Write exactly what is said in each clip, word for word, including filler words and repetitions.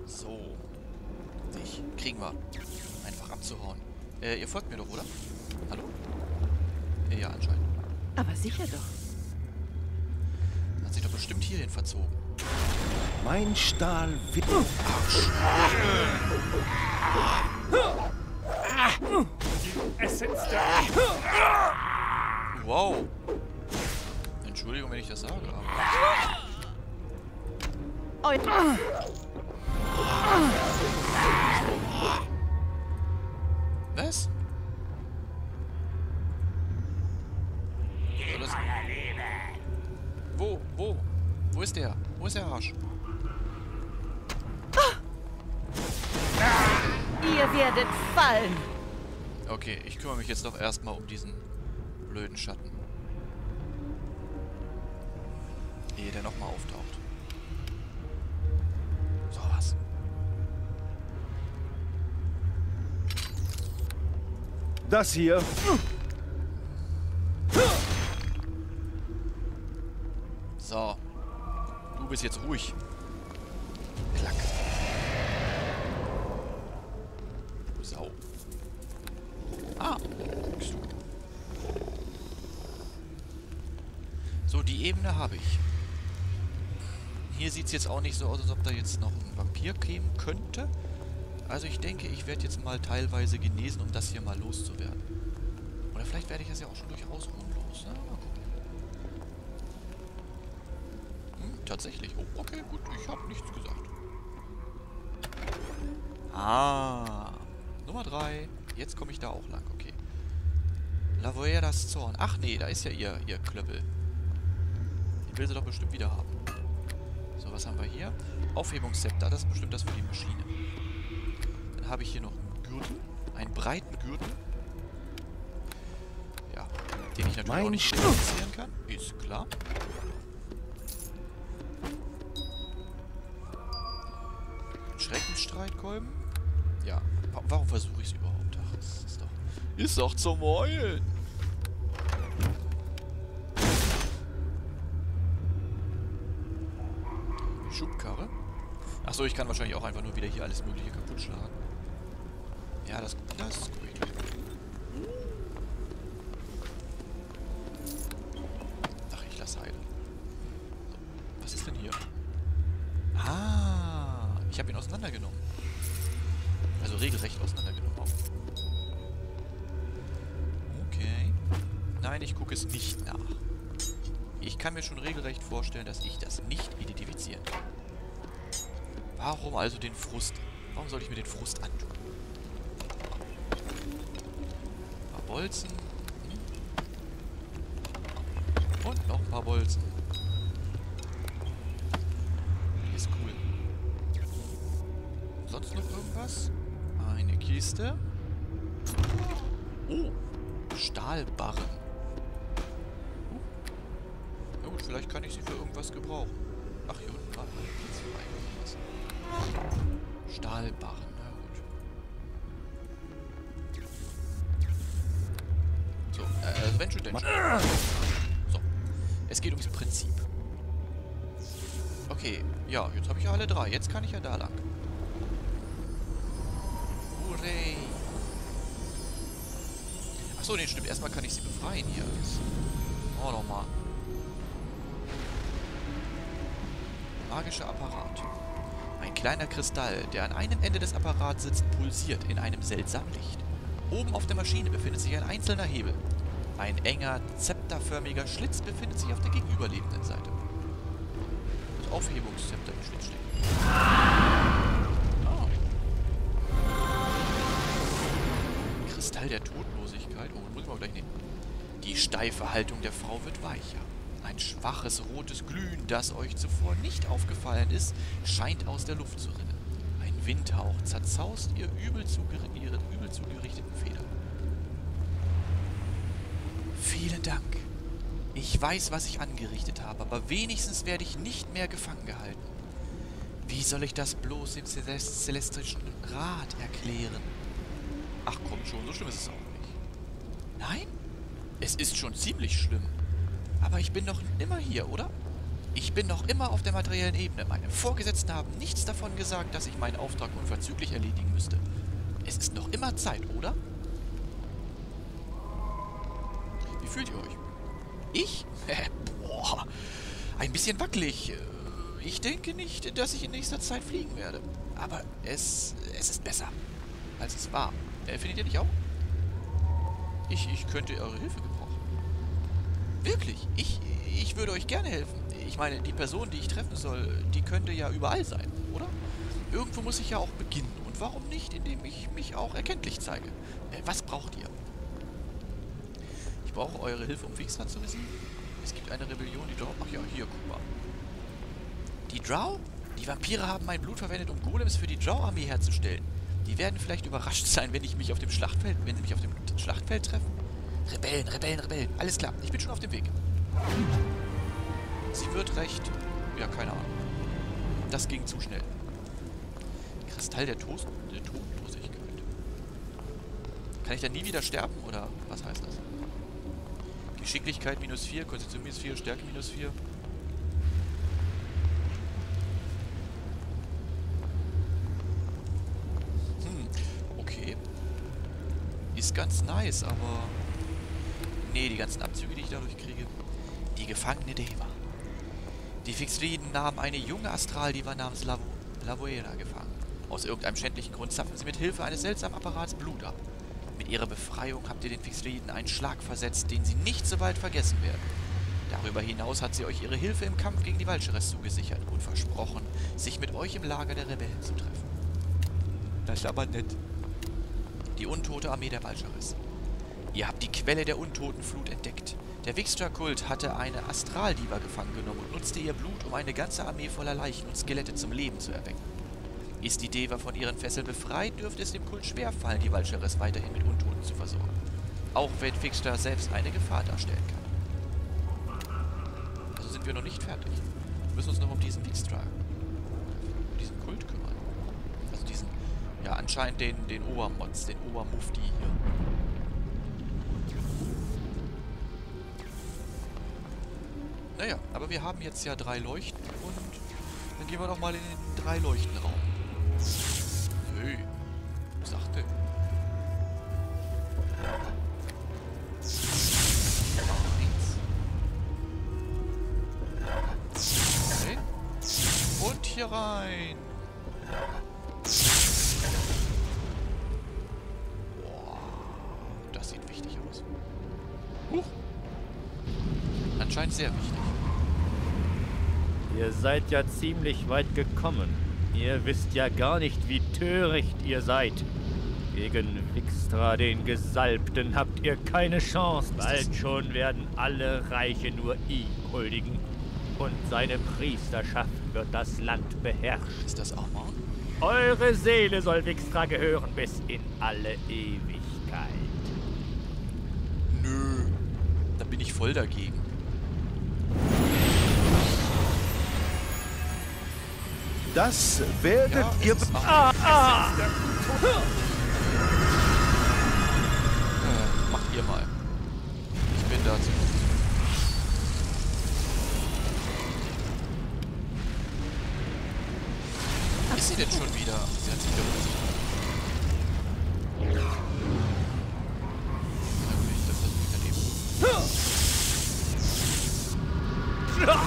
So. Dich. Kriegen wir. Einfach abzuhauen. Äh, ihr folgt mir doch, oder? Hallo? Äh, ja, anscheinend. Aber sicher doch. Hat sich doch bestimmt hierhin verzogen. Mein Stahl wird... Arsch. Die Essenz der... Wow. Entschuldigung, wenn ich das sage, aber... Oh, ja. Was? Soll das... Wo? Wo? Wo ist der? Wo ist der Arsch? Ihr werdet fallen. Okay, ich kümmere mich jetzt doch erstmal um diesen blöden Schatten. Ehe der nochmal auftaucht. So was. Das hier... So. Du bist jetzt ruhig. Klack. Sau. Ah. Guckst du. So, die Ebene habe ich. Hier sieht es jetzt auch nicht so aus, als ob da jetzt noch ein Vampir kämen könnte. Also ich denke, ich werde jetzt mal teilweise genesen, um das hier mal loszuwerden. Oder vielleicht werde ich das ja auch schon durchaus ruhen los. Na, mal gucken. Hm, tatsächlich. Oh, okay, gut. Ich habe nichts gesagt. Ah. Nummer drei. Jetzt komme ich da auch lang. Okay. Lavoeras Zorn. Ach nee, da ist ja ihr, ihr Klöppel. Den will sie doch bestimmt wieder haben. So, was haben wir hier? Aufhebungszepter. Das ist bestimmt das für die Maschine. Dann habe ich hier noch einen Gürtel. Einen breiten Gürtel. Ja, den ich natürlich Mein auch nicht identifizieren kann. Ist klar. Schreckenstreitkolben. Ja. Wa warum versuche ich es überhaupt? Ach, das ist doch... Ist doch zum Heulen. Schubkarre. Achso, ich kann wahrscheinlich auch einfach nur wieder hier alles mögliche kaputt schlagen. Ja, das, das ist gut. Ach, ich lasse heile. So, was ist denn hier? Ah, ich habe ihn auseinandergenommen. Also regelrecht auseinandergenommen auch. Okay. Nein, ich gucke es nicht nach. Ich kann mir schon regelrecht vorstellen, dass ich das nicht identifizieren kann. Warum also den Frust? Warum soll ich mir den Frust antun? Ein paar Bolzen. Und noch ein paar Bolzen. Ist cool. Sonst noch irgendwas? Eine Kiste. Oh, Stahlbarren. Na gut, vielleicht kann ich sie für irgendwas gebrauchen. Ach, hier unten war jetzt frei irgendwas. Stahlbarren, na gut. So, äh, Adventure Danger. So, es geht ums Prinzip. Okay, ja, jetzt habe ich ja alle drei. Jetzt kann ich ja da lang. Hurray! Achso, nee, stimmt. Erstmal kann ich sie befreien hier. Oh, nochmal. Magischer Apparat. Ein kleiner Kristall, der an einem Ende des Apparats sitzt, pulsiert in einem seltsamen Licht. Oben auf der Maschine befindet sich ein einzelner Hebel. Ein enger, zepterförmiger Schlitz befindet sich auf der gegenüberliegenden Seite. Das Aufhebungszepter im Schlitz steckt. Oh. Kristall der Todlosigkeit. Oh, muss ich mal gleich nehmen. Die steife Haltung der Frau wird weicher. Ein schwaches rotes Glühen, das euch zuvor nicht aufgefallen ist, scheint aus der Luft zu rinnen. Ein Windhauch zerzaust ihr übel zugeri- ihre übel zugerichteten Federn. Vielen Dank. Ich weiß, was ich angerichtet habe, aber wenigstens werde ich nicht mehr gefangen gehalten. Wie soll ich das bloß dem Celest- Celestischen Rat erklären? Ach komm schon, so schlimm ist es auch nicht. Nein? Es ist schon ziemlich schlimm. Aber ich bin noch immer hier, oder? Ich bin noch immer auf der materiellen Ebene. Meine Vorgesetzten haben nichts davon gesagt, dass ich meinen Auftrag unverzüglich erledigen müsste. Es ist noch immer Zeit, oder? Wie fühlt ihr euch? Ich? Boah, ein bisschen wackelig. Ich denke nicht, dass ich in nächster Zeit fliegen werde. Aber es, es ist besser, als es war. Äh, findet ihr nicht auch? Ich, ich könnte eure Hilfe gebrauchen. Wirklich, ich, ich würde euch gerne helfen. Ich meine, die Person, die ich treffen soll, die könnte ja überall sein, oder? Irgendwo muss ich ja auch beginnen. Und warum nicht, indem ich mich auch erkenntlich zeige? Äh, was braucht ihr? Ich brauche eure Hilfe, um Wichser zu besiegen. Es gibt eine Rebellion, die Drow... Ach ja, hier, guck mal. Die Drow? Die Vampire haben mein Blut verwendet, um Golems für die Drow-Armee herzustellen. Die werden vielleicht überrascht sein, wenn ich mich auf dem Schlachtfeld... Wenn sie mich auf dem Schlachtfeld treffen. Rebellen, Rebellen, Rebellen. Alles klar, ich bin schon auf dem Weg. Sie wird recht... Ja, keine Ahnung. Das ging zu schnell. Kristall der, Toast, der Todlosigkeit. Kann ich dann nie wieder sterben, oder was heißt das? Geschicklichkeit minus vier, Konstitution minus vier, Stärke minus vier. Hm, okay. Ist ganz nice, aber... Nee, die ganzen Abzüge, die ich dadurch kriege. Die gefangene Deva. Die Fixriden nahmen eine junge Astraldiva namens Lavo Lavoera gefangen. Aus irgendeinem schändlichen Grund zapfen sie mit Hilfe eines seltsamen Apparats Blut ab. Mit ihrer Befreiung habt ihr den Fixriden einen Schlag versetzt, den sie nicht so bald vergessen werden. Darüber hinaus hat sie euch ihre Hilfe im Kampf gegen die Valcheres zugesichert und versprochen, sich mit euch im Lager der Rebellen zu treffen. Das ist aber nett. Die untote Armee der Valcheres. Ihr habt die Quelle der Untotenflut entdeckt. Der Vixtra-Kult hatte eine Astraldiva gefangen genommen und nutzte ihr Blut, um eine ganze Armee voller Leichen und Skelette zum Leben zu erwecken. Ist die Deva von ihren Fesseln befreit, dürfte es dem Kult schwerfallen, die Valcheres weiterhin mit Untoten zu versorgen. Auch wenn Vixtra selbst eine Gefahr darstellen kann. Also sind wir noch nicht fertig. Wir müssen uns noch um diesen Vixtra, um diesen Kult kümmern. Also diesen, ja anscheinend den, den Obermods, den Obermufti hier. Naja, aber wir haben jetzt ja drei Leuchten und dann gehen wir doch mal in den drei Leuchtenraum. Nö. Sachte. Okay. Und hier rein. Boah, das sieht wichtig aus. Huch. Anscheinend sehr wichtig. Ihr seid ja ziemlich weit gekommen. Ihr wisst ja gar nicht, wie töricht ihr seid. Gegen Vixtra, den Gesalbten, habt ihr keine Chance. Bald schon werden alle Reiche nur ihm huldigen. Und seine Priesterschaft wird das Land beherrschen. Ist das Armand? Eure Seele soll Vixtra gehören bis in alle Ewigkeit. Nö. Da bin ich voll dagegen. Das werdet Ja, ihr... es ist Ah, ah. Äh, macht ihr mal. Ich bin da zu. Ist sie denn schon wieder? Sie hat sich wieder umgesichert. Na gut, ich das versuche ich daneben.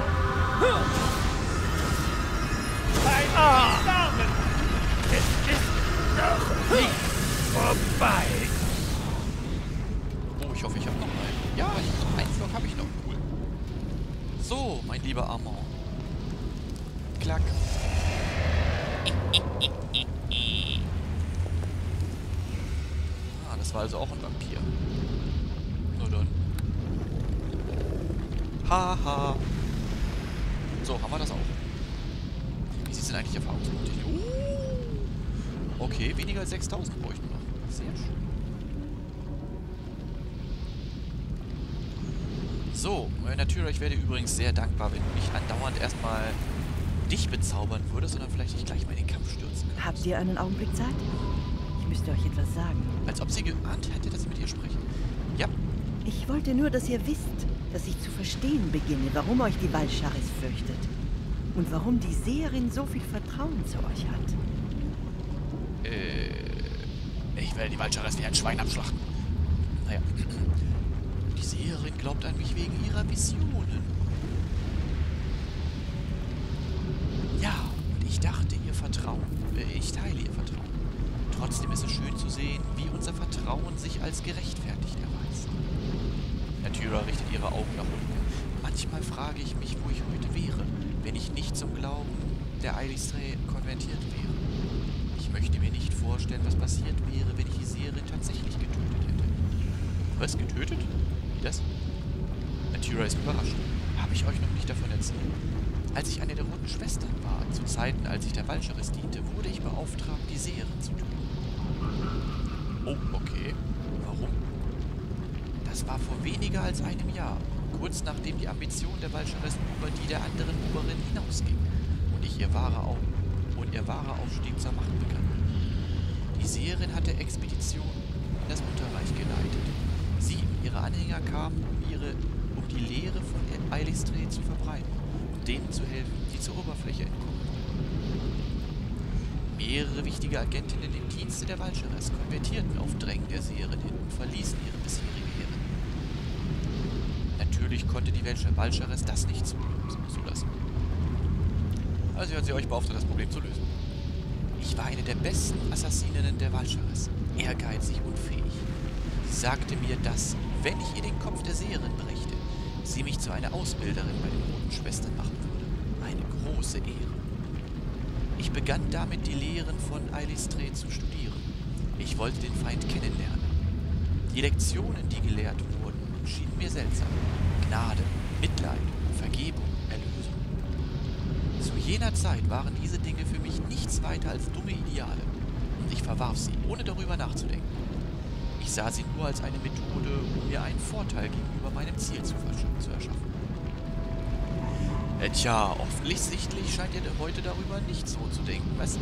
Ah. Es ist noch nicht vorbei. Oh, ich hoffe, ich habe noch einen. Ja, ich, einen Flock habe ich noch. Cool. So, mein lieber Armand. Klack. Ah, das war also auch ein Vampir. Nur dann. Haha. So, haben wir das auch. Wie sieht es denn eigentlich erfahrungsmäßig? Uh. Okay, weniger als sechstausend bräuchten wir noch. Sehr schön. So, äh, natürlich, ich werde übrigens sehr dankbar, wenn du nicht andauernd erstmal dich bezaubern würdest, sondern vielleicht nicht gleich mal in den Kampf stürzen kannst. Habt ihr einen Augenblick Zeit? Ich müsste euch etwas sagen. Als ob sie geahnt hätte, dass ich mit ihr spreche. Ja. Ich wollte nur, dass ihr wisst, dass ich zu verstehen beginne, warum euch die Valcharis fürchtet. Und warum die Seherin so viel Vertrauen zu euch hat. Äh, ich werde die Valcharis wie ein Schwein abschlachten. Naja. Die Seherin glaubt an mich wegen ihrer Visionen. Ja, und ich dachte, ihr Vertrauen, äh, ich teile ihr Vertrauen. Trotzdem ist es schön zu sehen, wie unser Vertrauen sich als gerechtfertigt erweist. Natyra richtet ihre Augen nach unten. Manchmal frage ich mich, wo ich heute wäre, wenn ich nicht zum Glauben der Eilistrae konvertiert wäre. Ich möchte mir nicht vorstellen, was passiert wäre, wenn ich die Seherin tatsächlich getötet hätte. Was, getötet? Wie das? Natyra ist überrascht. Habe ich euch noch nicht davon erzählt? Als ich eine der Roten Schwestern war, zu Zeiten, als ich der Valcharis diente, wurde ich beauftragt, die Seherin zu töten. Oh, okay. Warum? Das war vor weniger als einem Jahr, kurz nachdem die Ambition der Valcharis über die der anderen Oberin hinausging und ich ihr wahrer Au und ihr wahrer Aufstieg zur Macht begann. Die Seherin hatte Expeditionen in das Unterreich geleitet. Sie und ihre Anhänger kamen, um, ihre, um die Lehre von Eilistrae zu verbreiten und denen zu helfen, die zur Oberfläche entkommen. Mehrere wichtige Agentinnen im Dienste der Valcharis konvertierten auf Drängen der Seherin hin und verließen ihre bisherige Ehre. Natürlich konnte die Valcharis das nicht zulassen. Also hat sie euch beauftragt, das Problem zu lösen. Ich war eine der besten Assassininnen der Valcharis, ehrgeizig und fähig. Sie sagte mir, dass, wenn ich ihr den Kopf der Seherin brächte, sie mich zu einer Ausbilderin bei den Roten Schwestern machen würde. Eine große Ehre. Ich begann damit, die Lehren von Eilistrae zu studieren. Ich wollte den Feind kennenlernen. Die Lektionen, die gelehrt wurden, schienen mir seltsam. Gnade, Mitleid, Vergebung, Erlösung. Zu jener Zeit waren diese Dinge für mich nichts weiter als dumme Ideale. Und ich verwarf sie, ohne darüber nachzudenken. Ich sah sie nur als eine Methode, um mir einen Vorteil gegenüber meinem Ziel zu, zu erschaffen. Äh, tja, offensichtlich scheint ihr heute darüber nicht so zu denken, was...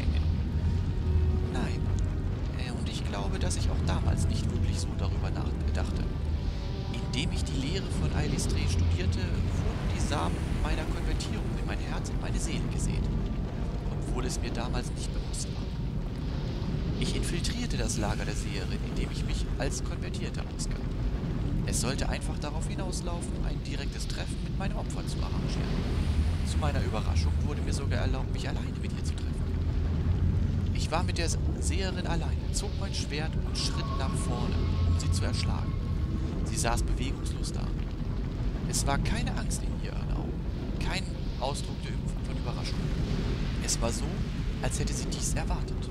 Nein. Äh, und ich glaube, dass ich auch damals nicht wirklich so darüber nachdachte. Indem ich die Lehre von Eilistrae studierte, wurden die Samen meiner Konvertierung in mein Herz und meine Seele gesät, obwohl es mir damals nicht bewusst war. Ich infiltrierte das Lager der Seherin, indem ich mich als Konvertierter ausgab. Es sollte einfach darauf hinauslaufen, ein direktes Treffen mit meinem Opfer zu arrangieren. Zu meiner Überraschung wurde mir sogar erlaubt, mich alleine mit ihr zu treffen. Ich war mit der Seherin alleine, zog mein Schwert und schritt nach vorne, um sie zu erschlagen. Sie saß bewegungslos da. Es war keine Angst in ihren Augen, kein Ausdruck von Überraschung. Es war so, als hätte sie dies erwartet.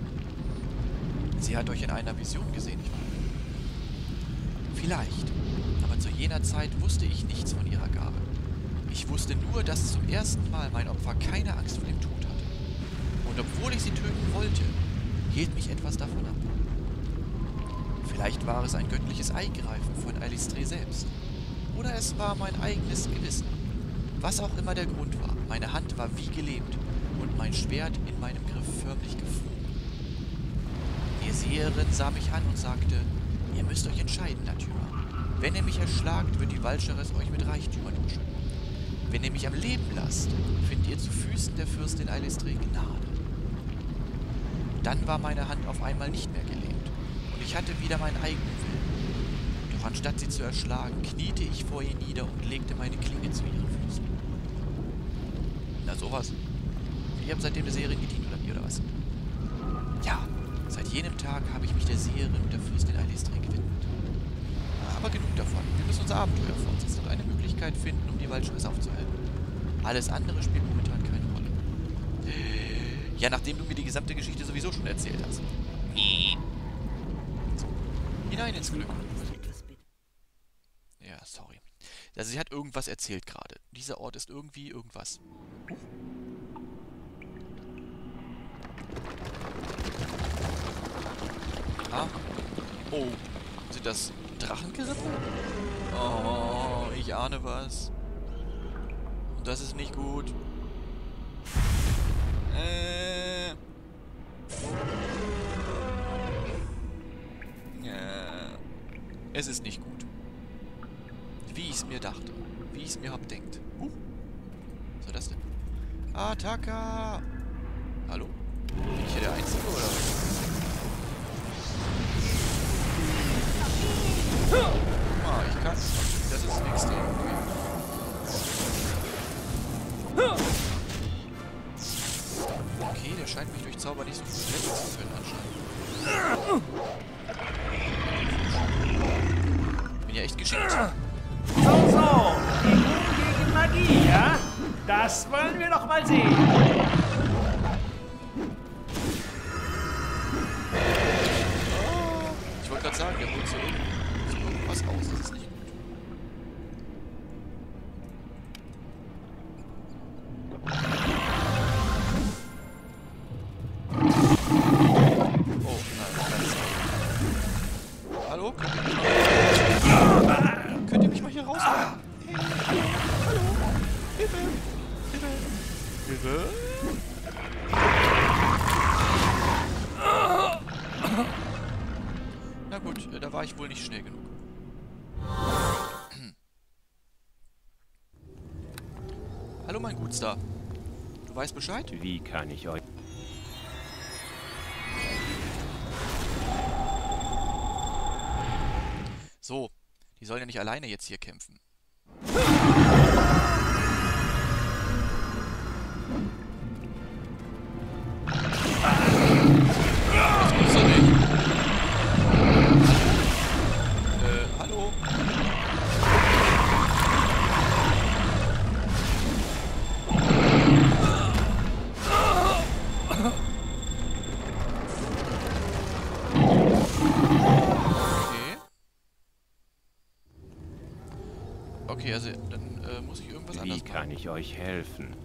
Sie hat euch in einer Vision gesehen, nicht wahr? Vielleicht, aber zu jener Zeit wusste ich nichts von ihrer Gabe. Ich wusste nur, dass zum ersten Mal mein Opfer keine Angst vor dem Tod hatte. Und obwohl ich sie töten wollte, hielt mich etwas davon ab. Vielleicht war es ein göttliches Eingreifen von Eilistrae selbst. Oder es war mein eigenes Gewissen. Was auch immer der Grund war, meine Hand war wie gelähmt und mein Schwert in meinem Griff förmlich gefroren. Die Seherin sah mich an und sagte, ihr müsst euch entscheiden, Natyra. Wenn ihr mich erschlagt, wird die Valcharis euch mit Reichtümern umschütten. Wenn ihr mich am Leben lasst, findet ihr zu Füßen der Fürstin Eilistrae Gnade. Dann war meine Hand auf einmal nicht mehr gelähmt und ich hatte wieder meinen eigenen Willen. Doch anstatt sie zu erschlagen, kniete ich vor ihr nieder und legte meine Klinge zu ihren Füßen. Na sowas. Ihr habt seitdem der Seherin gedient, oder wie, oder was? Ja, seit jenem Tag habe ich mich der Seherin und der Fürstin Eilistrae gewidmet. Aber genug davon. Wir müssen unser Abenteuer fortsetzen und eine Möglichkeit finden, um die Valcharis aufzuhalten. Alles andere spielt momentan keine Rolle. Ja, nachdem du mir die gesamte Geschichte sowieso schon erzählt hast. So. Hinein ins Glück. Ja, sorry. Also sie hat irgendwas erzählt gerade. Dieser Ort ist irgendwie irgendwas. Ah. Oh. Sind das Drachengerippe? Oh, ich ahne was. Und das ist nicht gut. Äh. Ja. Es ist nicht gut. Wie ich ich es mir dachte. Wie ich es mir hab denkt. Huch. Was soll das denn? Attacke! Hallo? Bin ich hier der Einzige, oder? Ah, ich kann's. Das ist extrem. Okay. Okay, der scheint mich durch Zauber nicht so gut treffen zu können anscheinend. Bin ja echt geschickt. So, so. Immun gegen Magie, ja? Das wollen wir doch mal sehen. Ich wollte gerade sagen, der holt so irgendwas aus. Das ist nicht gut. Oh, nein, ganz Hallo? Könnt ihr mich mal, könnt ihr mich mal hier rausholen? Hey, hallo? Hilfe! Hilfe! Hilfe! Na gut, da war ich wohl nicht schnell genug. Hallo mein Gutstar. Du weißt Bescheid? Wie kann ich euch... So, die sollen ja nicht alleine jetzt hier kämpfen. Das gibt's doch nicht. Äh, hallo? Okay, also dann äh, muss ich irgendwas anderes Wie machen. kann ich euch helfen?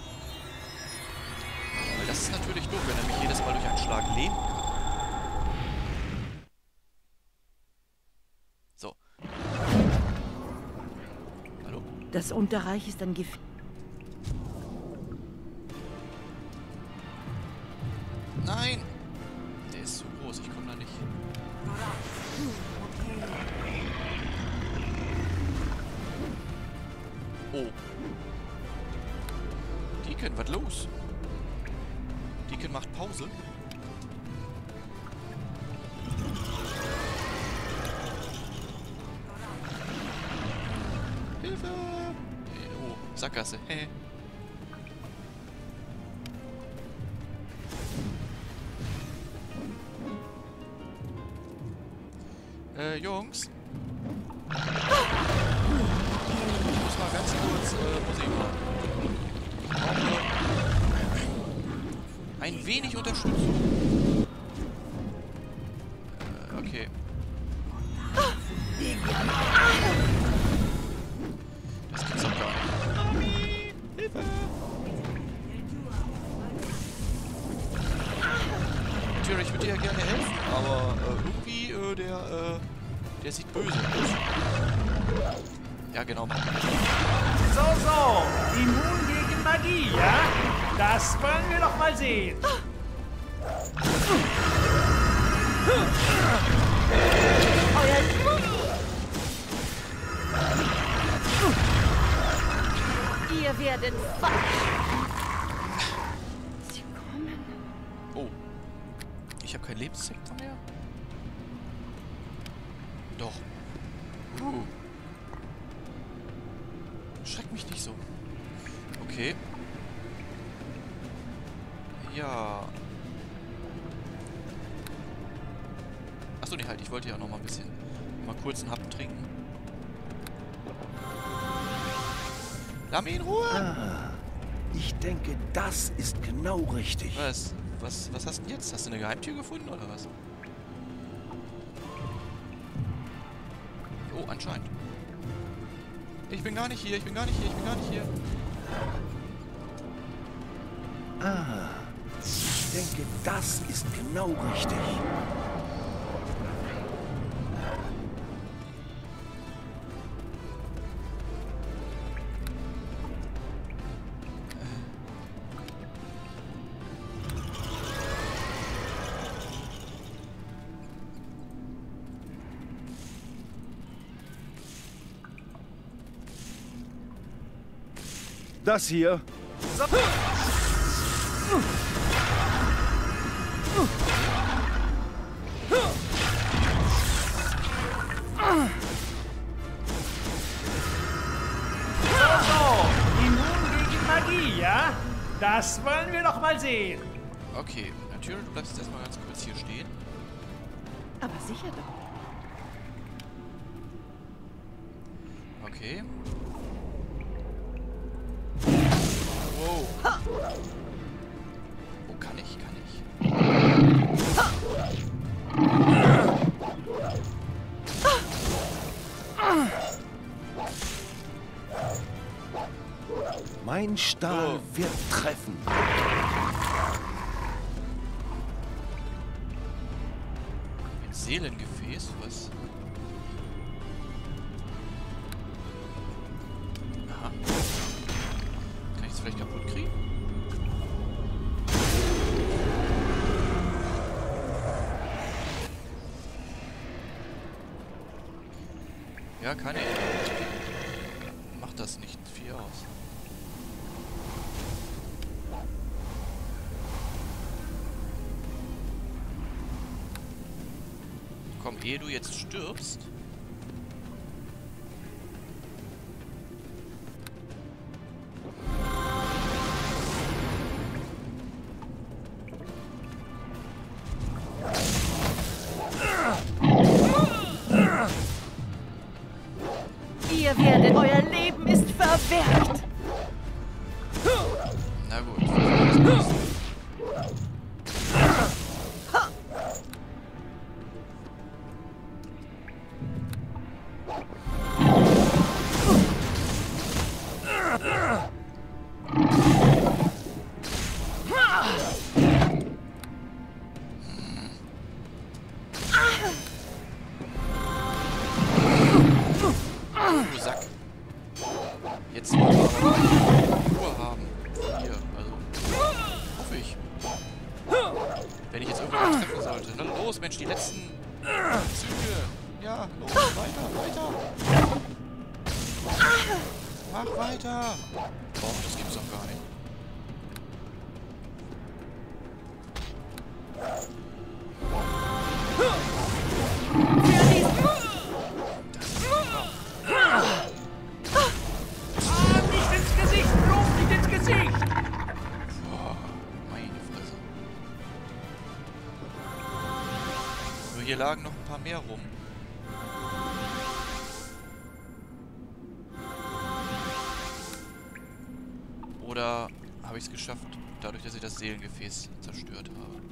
Weil das ist natürlich doof, wenn er mich jedes Mal durch einen Schlag leben kann. So. Hallo? Das Unterreich ist ein Gefäß. Nein! Der ist zu groß, ich komme da nicht. Oh. Deacon, was los? Deacon macht Pause. Hilfe! Oh, Sackgasse. Hä? Äh, Jungs? Ich muss mal ganz kurz äh, Musik machen. Ich brauche ein wenig Unterstützung. Äh, okay. Das gibt's doch gar nicht. Hilfe! Natürlich, ich würde dir ja gerne helfen, aber äh, irgendwie, äh, der, äh, der sieht böse aus. Ja, genau. So, so. Immun gegen Magie, ja? Das wollen wir doch mal sehen. Euer Ihr werdet falsch. Sie kommen. Oh. Ich habe kein Lebenszentrum mehr? Doch. Uh. Schreck mich nicht so. Okay. Ja. Achso, nee, halt. Ich wollte ja noch mal ein bisschen... Mal kurz einen Happen trinken. Lass mich in Ruhe! Ah, ich denke, das ist genau richtig. Was? Was, was hast du denn jetzt? Hast du eine Geheimtür gefunden, oder was? Oh, anscheinend. Ich bin gar nicht hier, ich bin gar nicht hier, ich bin gar nicht hier. Ah, ich denke, das ist genau richtig. das hier? So. Ja, das wollen wir doch mal sehen. Okay, natürlich, du bleibst jetzt erstmal ganz kurz hier stehen. Aber sicher doch. Okay. Wow. Oh, kann ich, kann ich. Mein Stahl Oh. wird treffen. Ein Seelengefäß, was? Aha. Kann ich es vielleicht kaputt kriegen? Ja, kann ich. Macht das nicht viel aus. Komm, ehe du jetzt stirbst. Ihr werdet, euer Leben ist verwehrt. Na gut, versuchen wir das Beste. Du Sack. Jetzt wollen wir aber Ruhe haben. Hier, also. Hoffe ich. Wenn ich jetzt irgendwann mal treffen sollte. Na los, Mensch, die letzten Züge. Ja, los, weiter, weiter. Mach weiter. Oh, das gibt's doch gar nicht. Ah, nicht ins Gesicht, bloß nicht ins Gesicht. Boah, meine Fresse. Nur hier lagen noch ein paar mehr rum. Oder habe ich es geschafft, dadurch, dass ich das Seelengefäß zerstört habe?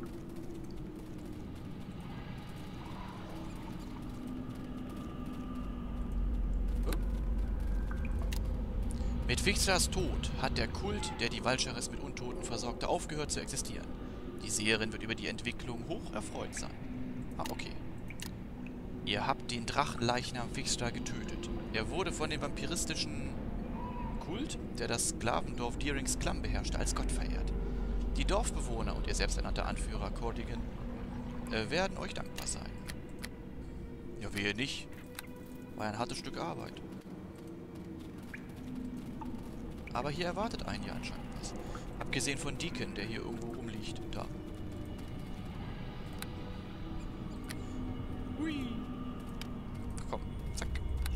Mit Fixras Tod hat der Kult, der die Valcharis mit Untoten versorgte, aufgehört zu existieren. Die Seherin wird über die Entwicklung hoch erfreut sein. Ah, okay. Ihr habt den Drachenleichnam Fixra getötet. Er wurde von dem vampiristischen Kult, der das Sklavendorf Deerings Klamm beherrschte, als Gott verehrt. Die Dorfbewohner und ihr selbsternannter Anführer Cordigan äh, werden euch dankbar sein. Ja, wehe nicht. War ein hartes Stück Arbeit. Aber hier erwartet einen ja anscheinend was. Abgesehen von Deacon, der hier irgendwo rumliegt. Da. Hui. Komm, zack.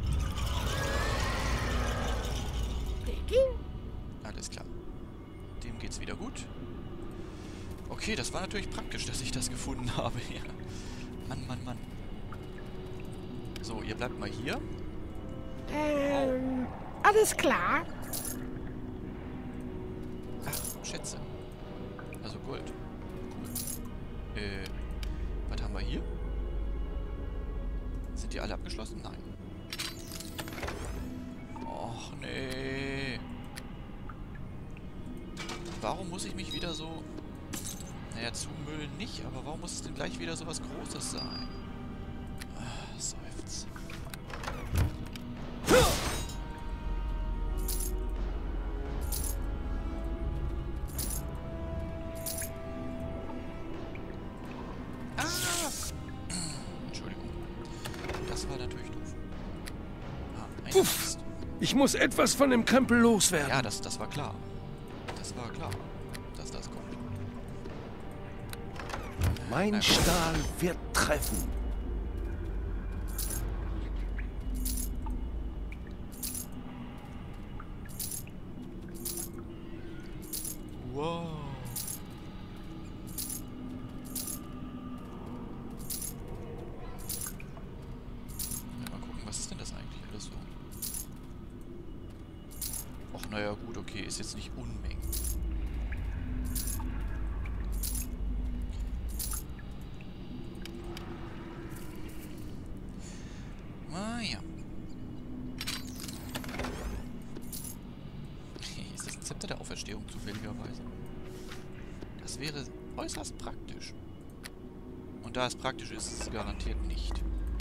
Alles klar. Dem geht's wieder gut. Okay, das war natürlich praktisch, dass ich das gefunden habe. Ja. Mann, Mann, Mann. So, ihr bleibt mal hier. Ähm, alles klar. Ach, Schätze. Also Gold. Cool. Äh, was haben wir hier? Sind die alle abgeschlossen? Nein. Och, nee. Warum muss ich mich wieder so... Naja, zumüllen nicht, aber warum muss es denn gleich wieder so was Großes sein? Ah, seufz. Das war natürlich doof. Ah, ein Mist. Ich muss etwas von dem Krempel loswerden. Ja, das, das war klar. Das war klar, dass das kommt. Mein Stahl wird treffen. Wow. Ja, mal gucken, was ist denn das eigentlich alles so? Och, naja, gut, okay, ist jetzt nicht Unmengen. Ah, ja. Ist das ein Zepter der Auferstehung zufälligerweise? Das wäre äußerst praktisch. Und da es praktisch ist, ist es garantiert nicht.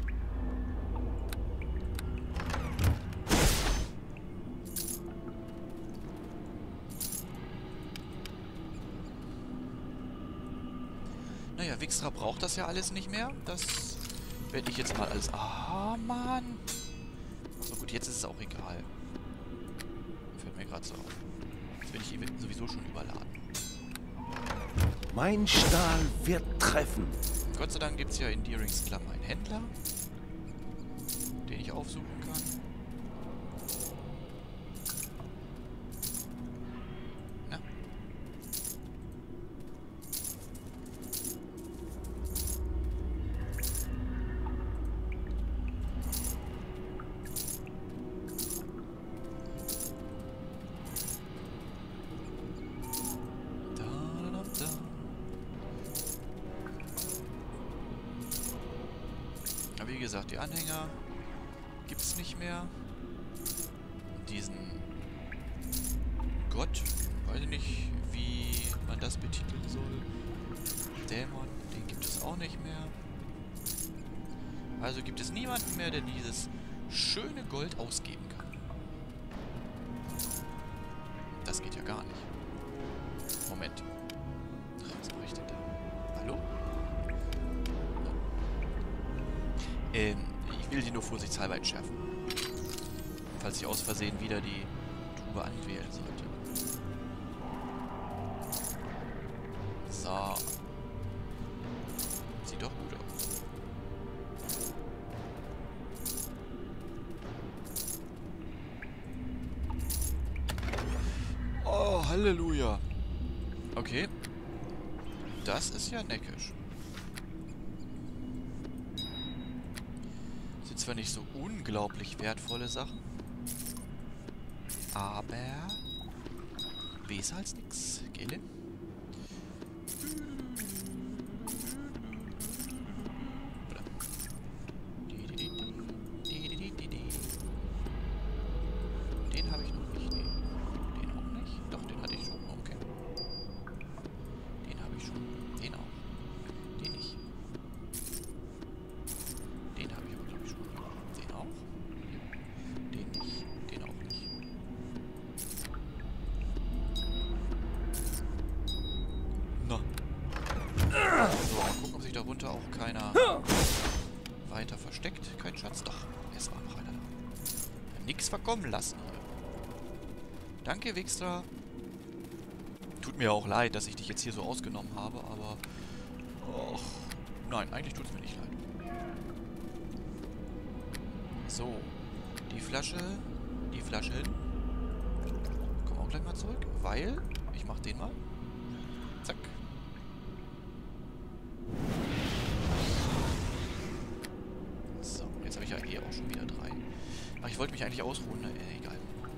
Naja, Wixtra braucht das ja alles nicht mehr. Das werde ich jetzt mal alles... Ah, Mann! So gut, jetzt ist es auch egal. Fällt mir gerade so auf. Jetzt bin ich sowieso schon überladen. Mein Stahl wird treffen. Gott sei Dank gibt es ja in Deering's Klamm einen Händler, den ich aufsuchen kann. Na? Da, da, da, da. Aber wie gesagt, die Anhänger gibt es nicht mehr. Diesen Gott, weiß ich nicht, wie man das betiteln soll. Dämon, den gibt es auch nicht mehr. Also gibt es niemanden mehr, der dieses schöne Gold ausgeben kann. Das geht ja gar nicht. Moment. Was mache ich denn da? Hallo? Ähm, ich will die nur vorsichtshalber entschärfen. Falls ich aus Versehen wieder die Tube anwählen sollte. So. Sieht doch gut aus. Oh, Halleluja. Okay. Das ist ja neckisch. Sind zwar nicht so unglaublich wertvolle Sachen, aber besser als nix, gell? Den habe ich noch nicht, nee. Den auch nicht? Doch, den hatte ich schon, okay. Den habe ich schon, den auch. Den nicht. Den habe ich aber, glaube ich, schon. Den auch? Den nicht. Den auch nicht. Na. So, mal gucken, ob sich darunter auch keiner weiter versteckt. Kein Schatz. Doch, es war noch einer da. Nix verkommen lassen hier. Danke, Wixtra. Tut mir auch leid, dass ich dich jetzt hier so ausgenommen habe, aber... Och, nein, eigentlich tut es mir nicht leid. So, die Flasche, die Flasche hin. Komm auch gleich mal zurück, weil ich mach den mal. Zack. So, jetzt habe ich ja eh auch schon wieder drei. Ach, ich wollte mich eigentlich ausruhen, ne? Äh, egal.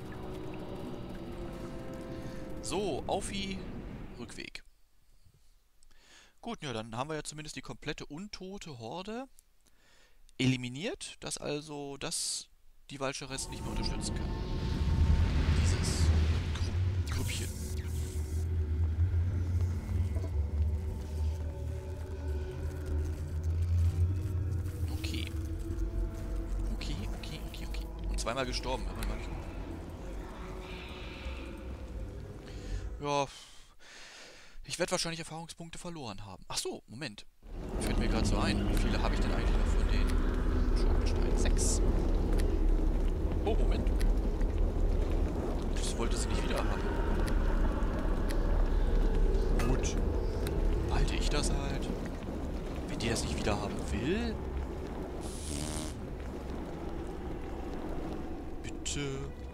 So, auf wie Rückweg. Gut, ja, dann haben wir ja zumindest die komplette untote Horde eliminiert, dass also das die Valchares nicht mehr unterstützen kann. Dieses Gru Grüppchen. Okay. Okay, okay, okay, okay. Und zweimal gestorben, aber war nicht gut. Ja, ich werde wahrscheinlich Erfahrungspunkte verloren haben. Ach so, Moment. Fällt mir gerade so ein. Wie viele habe ich denn eigentlich noch von den Schurkensteinen? Sechs. Oh, Moment. das wollte sie nicht wieder haben. Gut. Behalte ich das halt. Wenn die das nicht wieder haben will. Bitte.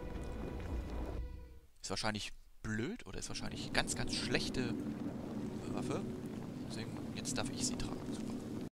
Ist wahrscheinlich blöd oder ist wahrscheinlich ganz, ganz schlechte Waffe. Deswegen, jetzt darf ich sie tragen. Super.